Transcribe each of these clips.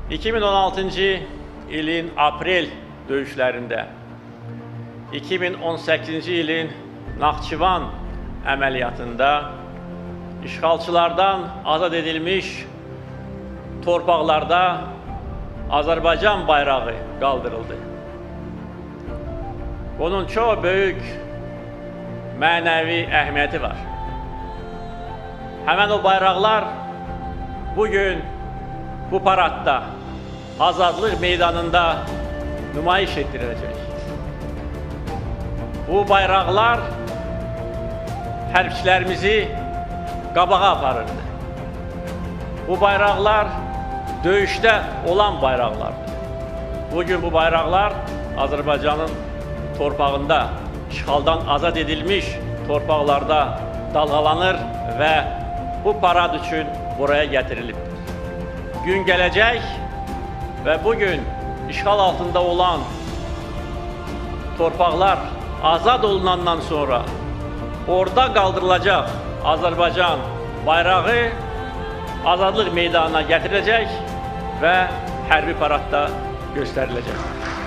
2016-cı ilin aprel döyüşlərində, 2018-ci ilin Naxçıvan əməliyyatında işğalçılardan azad edilmiş torpaqlarda Azərbaycan bayrağı qaldırıldı. Bunun çox böyük mənəvi əhəmiyyəti var. Həmən o bayraqlar bugün bu paradda, Azadlıq meydanında nümayiş etdiriləcək. Bu bayraqlar hərbçilərimizi qabağa aparırdı. Bu bayraqlar döyüşdə olan bayraqlardır. Bugün bu bayraqlar Azərbaycanın torpağında, işğaldan azad edilmiş torpaqlarda dalğalanır və bu parad üçün buraya gətirilibdir. Gün gələcək və bugün işğal altında olan torpaqlar azad olunandan sonra orada qaldırılacaq Azərbaycan bayrağı Azadlıq meydanına gətiriləcək və hərbi paradda göstəriləcək.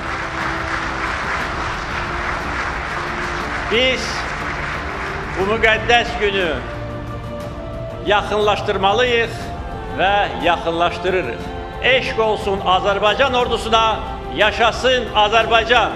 Biz bu müqəddəs günü yaxınlaşdırmalıyıq və yaxınlaşdırırıq. Eşq olsun Azərbaycan ordusuna, yaşasın Azərbaycan!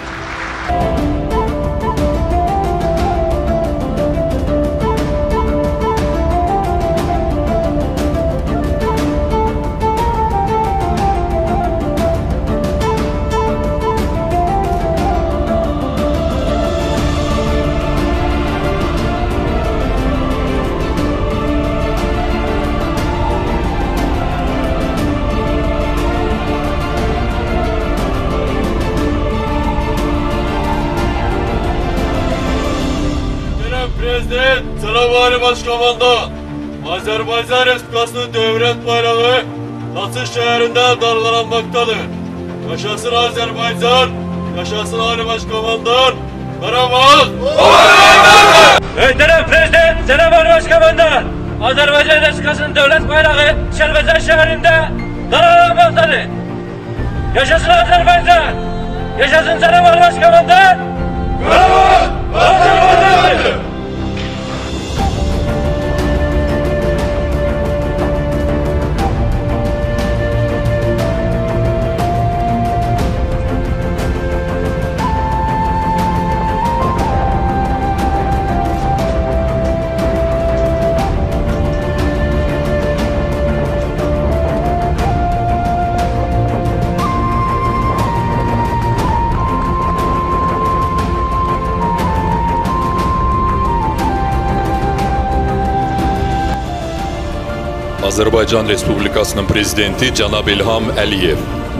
Prezident, Selam Başkomandan, Azerbaycan Respublikası'nın devlet bayrağı Laçın şehrinde dalgalanmaktadır. Yaşasın Azerbaycan, yaşasın Ali Başkomandan, Karamaz! Muhterem Prezident, Selam Başkomandan, Azerbaycan Respublikası'nın devlet bayrağı Şerbezen şehrinde dalgalanmaktadır. Yaşasın Azerbaycan, yaşasın Selam Başkomandan, Karamaz! Azerbaycan! Azərbaycan Respublikasının Prezidenti Cənab İlham Əliyev.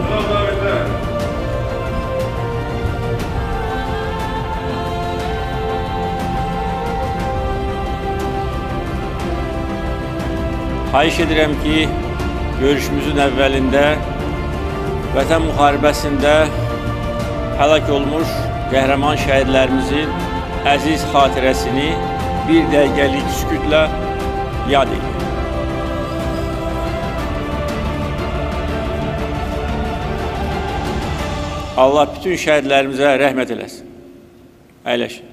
Xahiş edirəm ki, görüşümüzün əvvəlində Vətən müharibəsində həlak olmuş qəhrəman şəhidlərimizin əziz xatirəsini bir dəqiqəlik sükutla yad edin. Allah bütün şəhidlərimizə rəhmət eləsin. Əyləşin.